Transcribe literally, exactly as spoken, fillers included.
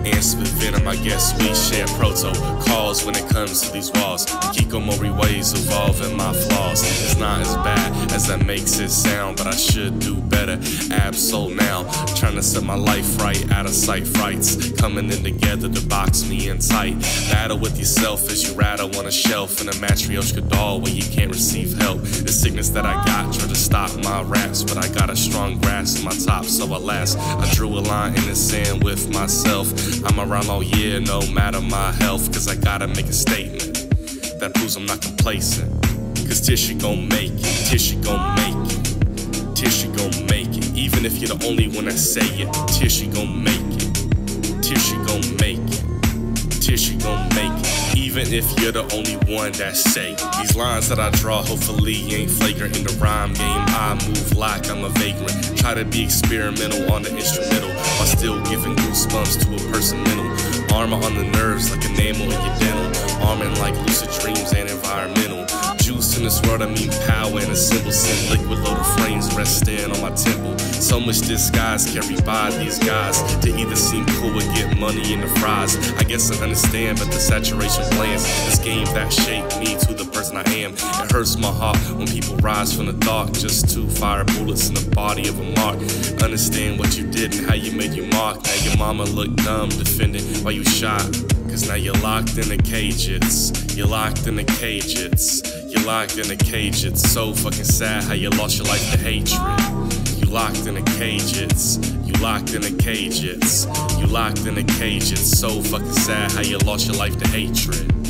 and spit venom. I guess we share proto calls when it comes to these walls. Hikikomori ways evolving my flaws. It's not as bad as that makes it sound, but I should do better. Absol now, trying to set my life right. Out of sight frights coming in together to box me in tight. Battle with yourself as you rattle on a shelf in a Matryoshka doll where you can't receive help. The sickness that I got tried to stop my raps, but I got a strong grasp on my top, so I last. I drew a line in the sand with myself. I'm around all year, no matter my health, cause I gotta make a statement that proves I'm not complacent. Cause Tierce gon' make it, Tierce gon' make it, Tierce gon' make it. Even if you're the only one that say it, Tierce gon' make it, Tierce gon' make it, Tierce gon' make it. Even if you're the only one that say these lines that I draw hopefully ain't flagrant in the rhyme game. I move like I'm a vagrant, try to be experimental on the instrumental while still giving goosebumps to a person mental. Armor on the nerves like enamel in your dental, arming like lucid dreams and environmental. Juice in this world, I mean power and a symbol. Send liquid loaded frames resting on my temple. So much disguise carried by these guys to either seem cool or get money in the fries. I guess I understand, but the saturation plans this game that shaped me to the person I am. It hurts my heart when people rise from the dark just to fire bullets in the body of a mark. Understand what you did and how you made your mark. Now your mama looked dumb defending while you shot. Cause now you're locked in the cages. You're locked in the cages. You're locked in the cage. It's so fucking sad how you lost your life to hatred. You locked in the cages. You locked in the cages. You locked in the cage. It's so fucking sad how you lost your life to hatred.